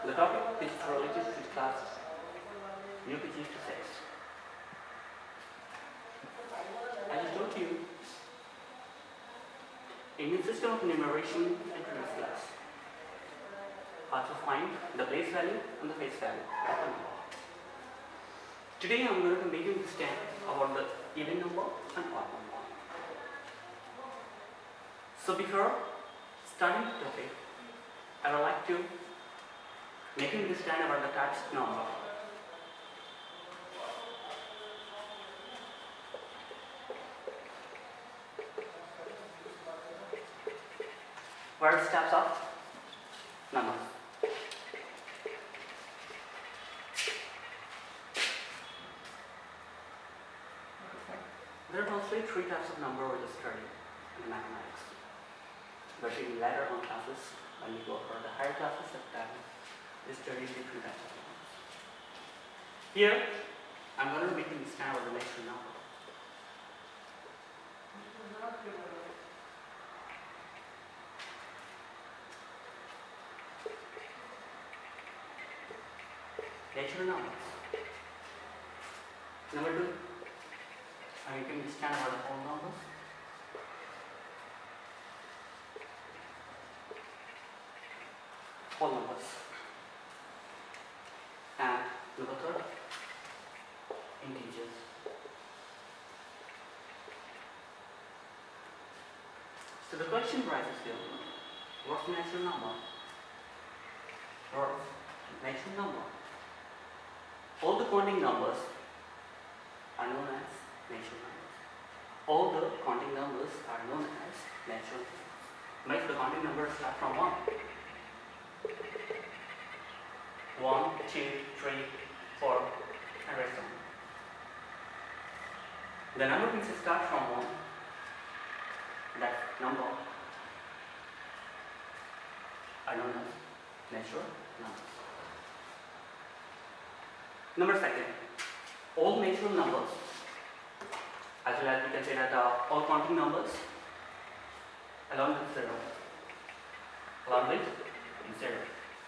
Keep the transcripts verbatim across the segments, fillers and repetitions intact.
The topic is related to class U K G to six. As I told you, in the system of enumeration in previous class, how to find the place value and the face value of a number. Today I am going to make you understand about the even number and odd number. So before starting the topic, I would like to make you understand about the types of number. What are the types of numbers? There are mostly three types of number we just studied in mathematics. But in later on classes, when we go for the higher classes at time, we study different types of numbers. Here, I'm going to make you understand about the natural number. Natural numbers. Number two, and you can understand about the whole numbers. Whole numbers. And number third, integers. So the question arises here, what's the natural number? Or natural number? All the counting numbers are known as natural numbers. All the counting numbers are known as natural numbers. Make the counting numbers start from one. One, two, three, four, and rest on. The number which start from one, that number are known as natural numbers. Number second, all natural numbers, as well as we can say that uh, all counting numbers along with zero, along with zero.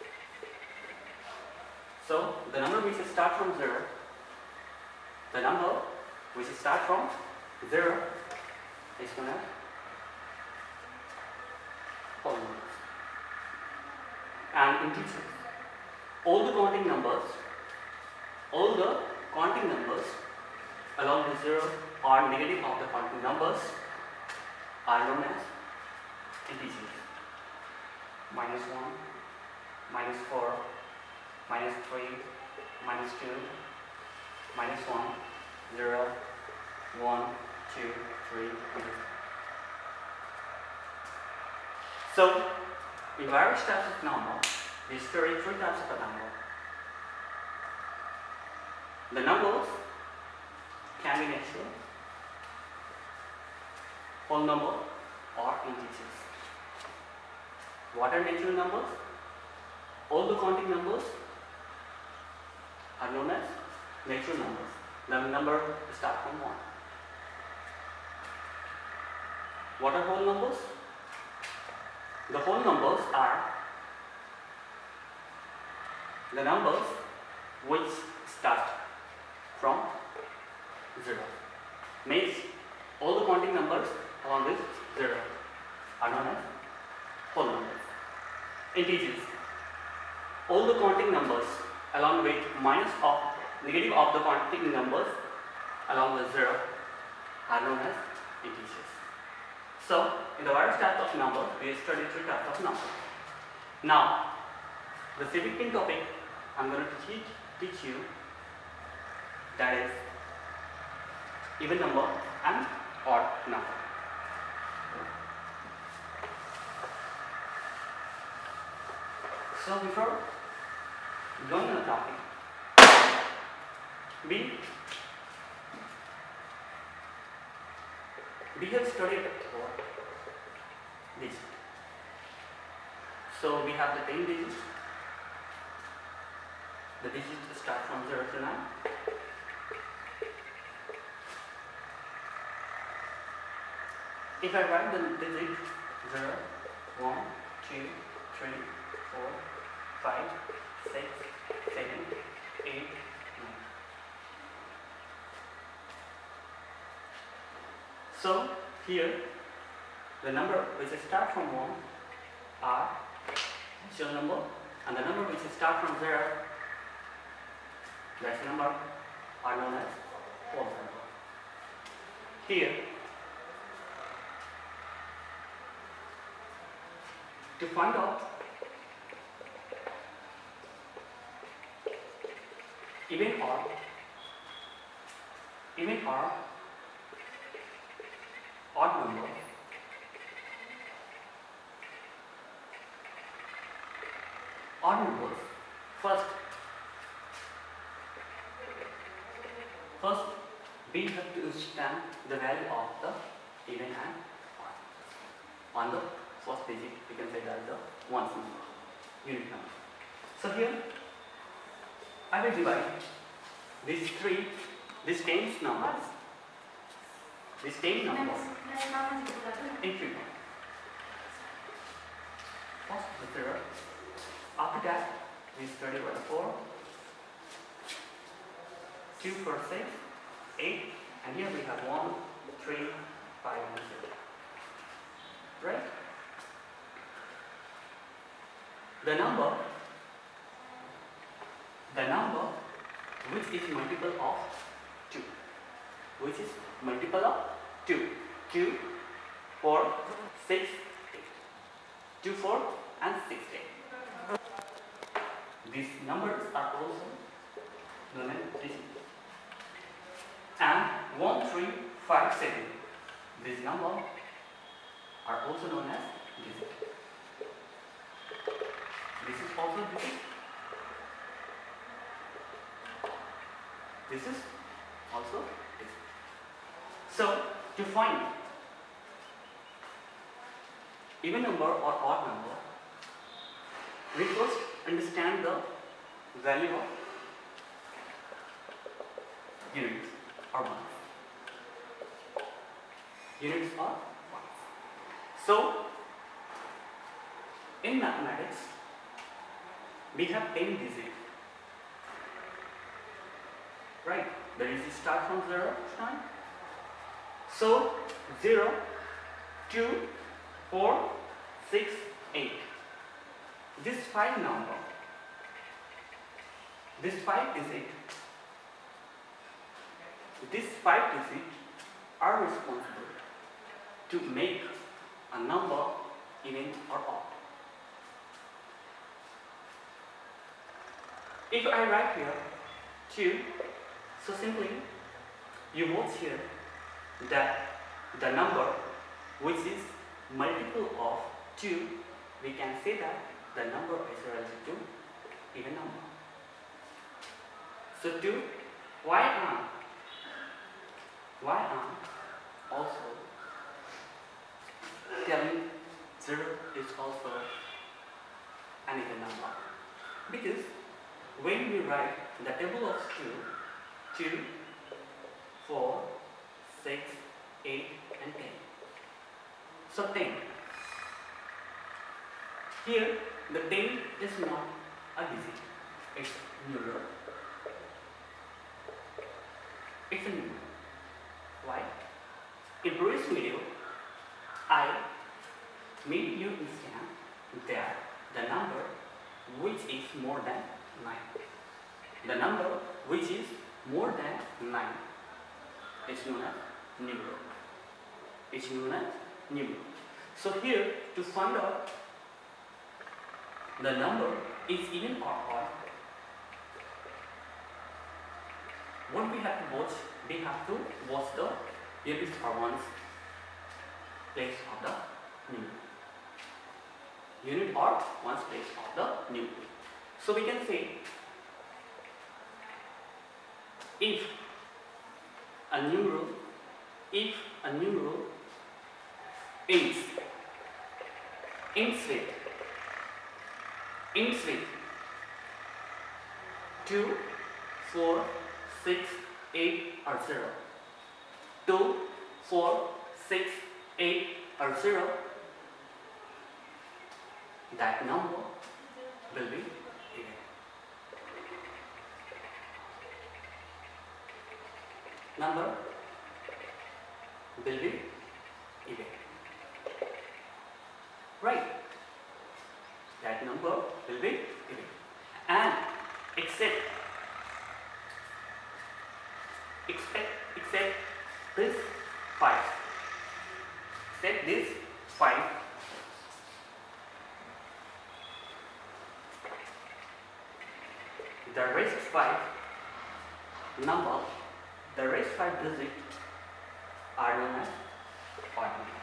So the number which start from zero, the number which start from zero is known as whole numbers. And integers, all the counting numbers, all the counting numbers along with zero or negative of the counting numbers are known as integers. Minus one, minus four, minus three, minus two, minus one, zero, one, two, three. So, in various types of number, we study three types of a number. The numbers can be natural, whole number, or integers. What are natural numbers? All the counting numbers are known as natural numbers. The number start from one. What are whole numbers? The whole numbers are the numbers which start from zero. Means all the counting numbers along with zero are known as whole numbers. Integers, all the counting numbers along with minus of negative of the counting numbers along with zero are known as integers. So in the various types of numbers, we study three types of numbers. Now the significant topic I am going to teach, teach you, that is even number and odd number. So before going on the topic, we we have studied before this. So we have the ten digits. The digits start from zero to nine. If I write the digit zero, one, two, three, four, five, five, six, seven, eight, nine. So here the number which start from one are natural number, and the number which start from zero, that number are known as whole number. Here to find out even or even or odd number, odd numbers, first first we have to understand the value of the even and odd. On the first digit we can say that the ones number, unit number. So here I will divide these three, these tens numbers, these ten numbers in three parts. First the zero. After that we study by the four, two, four, six, eight, and here we have one, three, five, and zero. Right? The number, the number which is multiple of two, which is multiple of two, two, four, six, eight, two, four, and six, eight. These numbers are also known as digits. And one, three, five, seven. These numbers are also known as digits. This is also digit. This is also digit. So to find even number or odd number, we first understand the value of units or ones. Units or ones. So in mathematics we have ten digits. Right? The digits start from zero to nine. So zero, two, four, six, eight. This five number, this five digit, this five digit are responsible to make a number even or odd. If I write here two, so simply you watch here that the number which is multiple of two, we can say that the number is relative to even number. So two, why am why am also telling zero is also an even number? Because when we write the table of two, two, four, six, eight, and ten. So ten. Here the ten is not a digit, it's numeral. It's a numeral. Why? In previous video, I made you understand that the number which is more than nine. The number which is more than nine is known as numeral. It's known as numeral. So here to find out the number is even or odd, what we have to watch, we have to watch the units or ones place of the numeral. Unit or ones place of the numeral. So we can say if a numeral, if a numeral ends, ends with, ends with two, four, six, eight or zero, two, four, six, eight or zero, that number will be number will be even. Right? That number will be even. And except except except this five. Except this five. The rest five number, the rest five digits are known as odd number.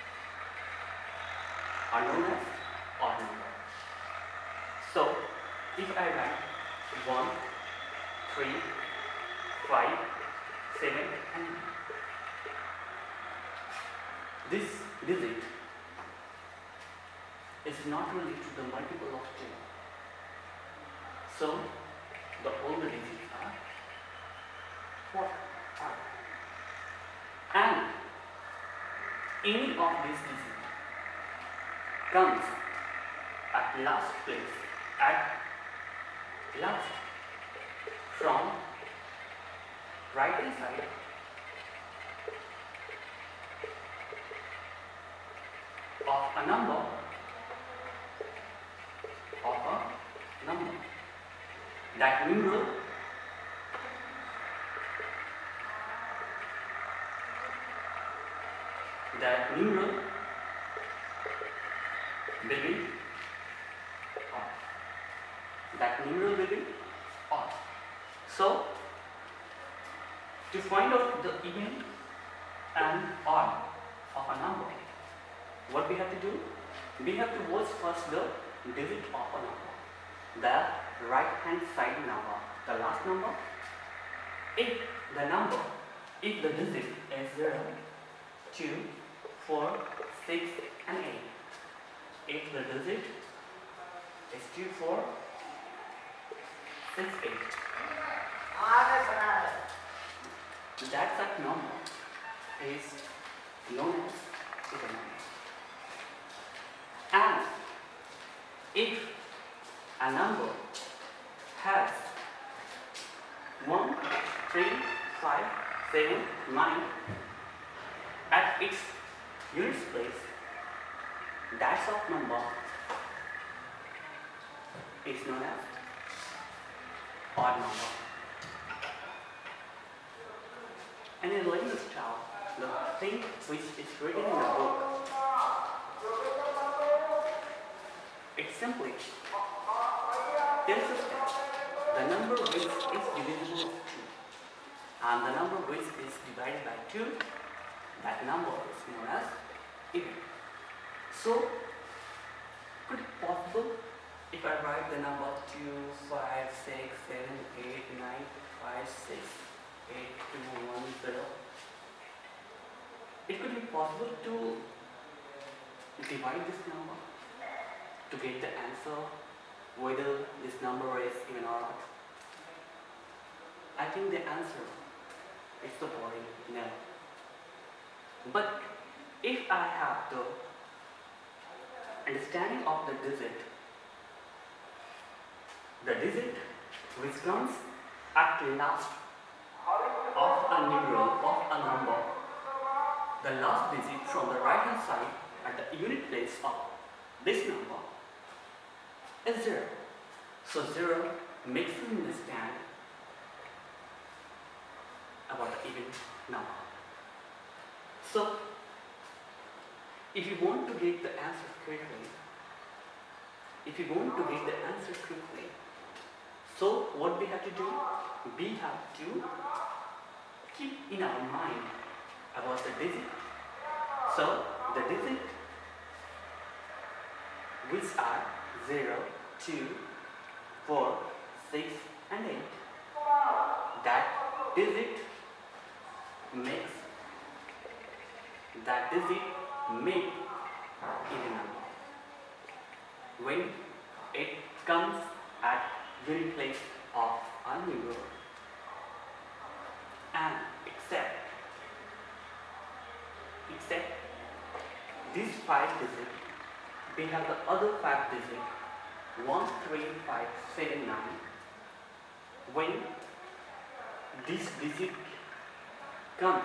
Are known as odd number. So if I write one, three, five, seven, and nine, this digit is not related to the multiple of two. So the older digits are what are, and any of these digits comes at last place, at last from right hand side of a number of a number. That numeral that numeral will be odd. That numeral will be odd. So to find out the even and odd of a number, what we have to do? We have to watch first the digit of a number, the right hand side number, the last number. If the number, if the digit is zero, two, four, six, and eight. If the digit is two, four, six, eight. That such number is known as even number. And if a number has one, three, five, seven, nine at its units place, that sub number is known as odd number. And in learning style, the thing which is written in the book, it simply tells us that the number which is divisible by two and the number which is divided by two, that number is known as even. So, could it be possible if I write the number two, five, six, seven, eight, nine, five, six, eight, two, one, zero? It could be possible to divide this number to get the answer whether this number is even or not. I think the answer is the boring no. But if I have the understanding of the digit, the digit which comes at last of a numeral, of a number, the last digit from the right hand side at the unit place of this number is zero. So zero makes us understand about the even number. So if you want to get the answer quickly, if you want to get the answer quickly, so what we have to do? We have to keep in our mind about the digit. So the digit which are zero, two, four, six, and eight. That digit makes that digit make even number when it comes at unit place of a numeral. And except except these five digits, we have the other five digits one, three, five, seven, nine. When this digit comes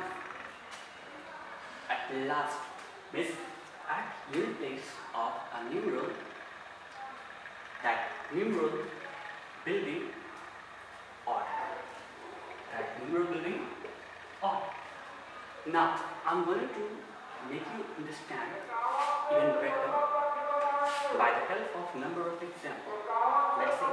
at last, means at unit place of a numeral, that numeral will be odd. That numeral will be odd. Now, I'm going to make you understand even better by the help of number of examples. Let's see.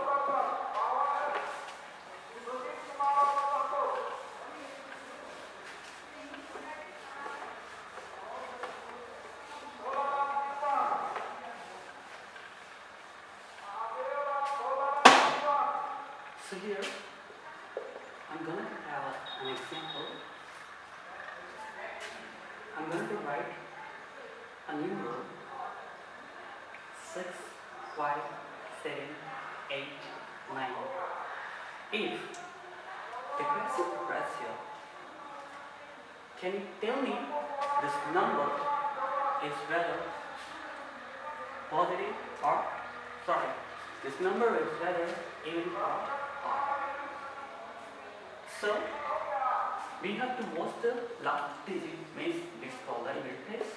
So here, I'm going to have an example. I'm going to write a numeral six, five, seven, eight, nine. If the question is here, can you tell me this number is whether positive or, sorry, this number is whether even or odd. So, we have to watch the last digit, means this called the unit place.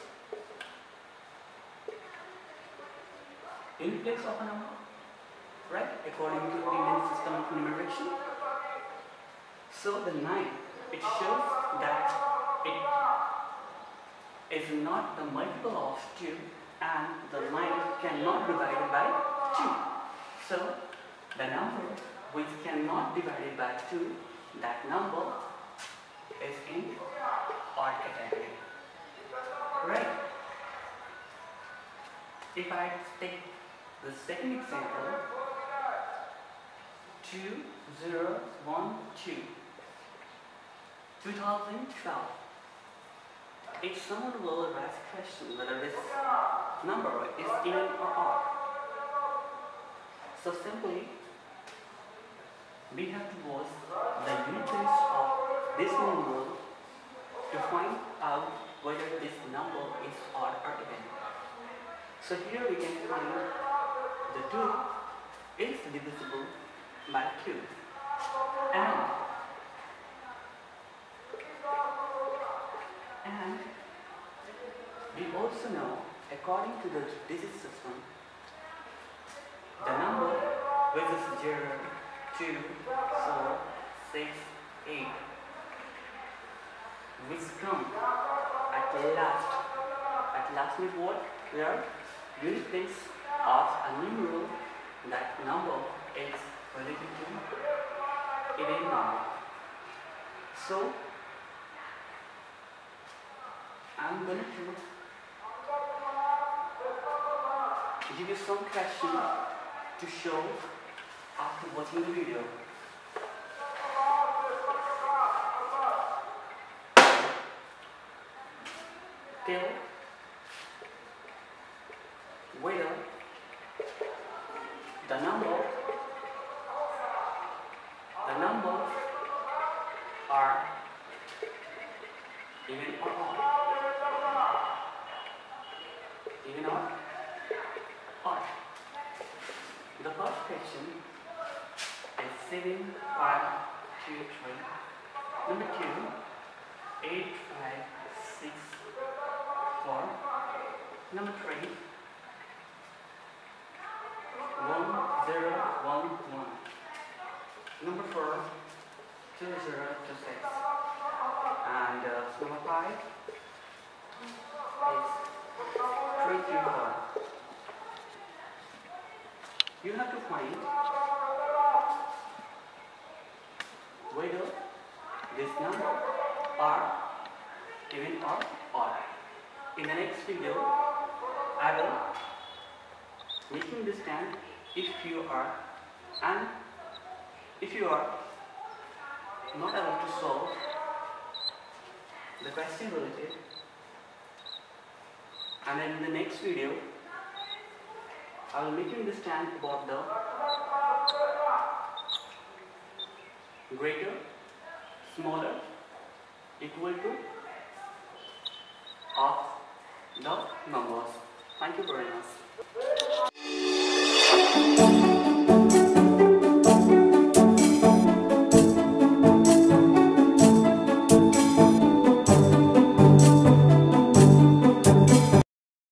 Unit place of a number, right? According to the Indian system of numeration. So the nine, it shows that it is not the multiple of two, and the nine cannot be divided by two. So the number which cannot be divided by two, that number is in odd category, right? If I take the second example, two zero one two, two thousand twelve. If someone will ask a question whether this number is even or odd, so simply we have to watch the unit place of this number to find out whether this number is odd or even. So here we can find the two is divisible by two, and and we also know, according to the digit system, the number which is zero, two, four, six, eight, which come at last, at last means what? We are unit place of a numeral, that number is related to even number. So I'm going to give you some question to show after watching the video. Tell whether the number the numbers are even or odd. Even or odd. The first question is seven, five, two, three. Number two, eight, five, six, four. Number three, one, zero, one, one. Number four, two, zero, two, six. And uh, number five is three, three, four. You have to find whether this number are even or odd. In the next video, I will make you understand if you are and if you are not able to solve the question related, and then in the next video I will make you understand about the greater, smaller, equal to of the numbers. Thank you very much.